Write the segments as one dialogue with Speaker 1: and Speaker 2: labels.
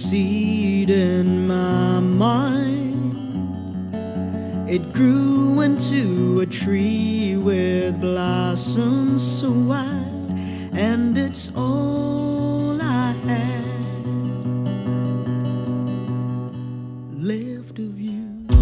Speaker 1: seed in my mind. It grew into a tree with blossoms so wide, and it's all I had left of you.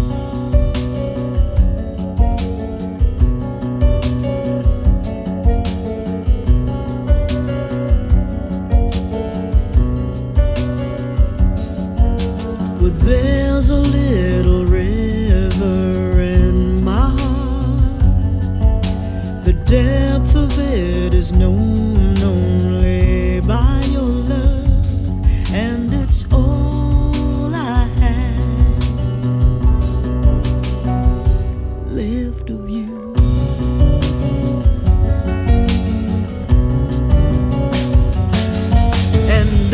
Speaker 1: Well, there's a little river in my heart. The depth of it is known only by your love, and it's all I have left of you. And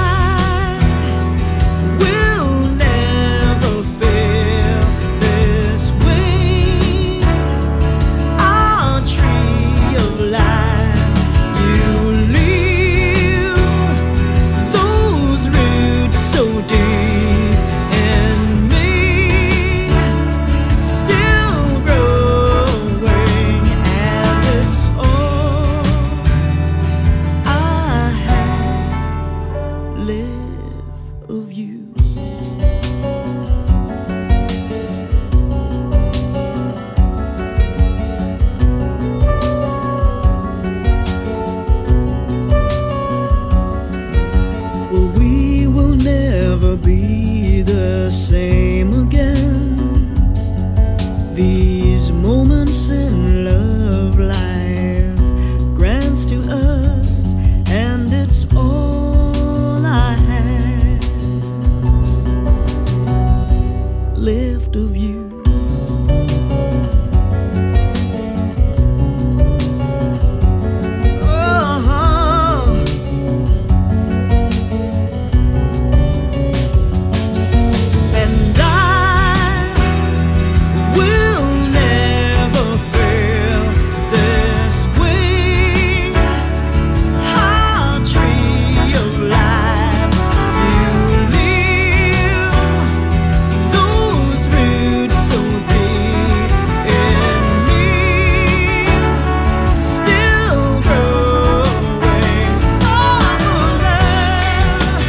Speaker 1: of you. Well, we will never be the same again. These moments in love life grants to us, and it's all I have left of you. And I will never feel this way. Our tree of life, you leave those roots so deep in me, still growing. Oh, love,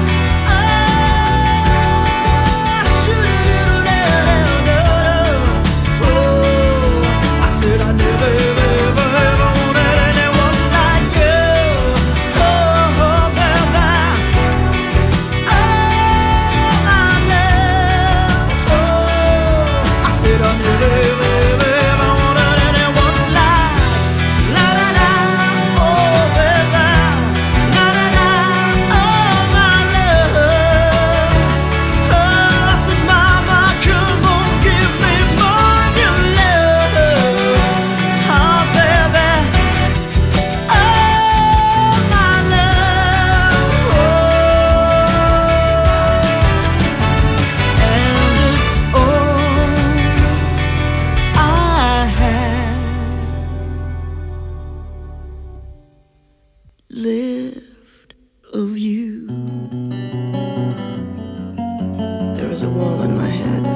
Speaker 1: I said I never, ever, ever wanted anyone like you. Oh, baby, oh, my love. Oh, I said I never, ever, ever wanted anyone like, la la la, oh baby, la la la, oh my love. Oh, I said, mama, come on, give me more of your love. Oh baby, oh my love. And it's all I have left of you. There was a wall in my head.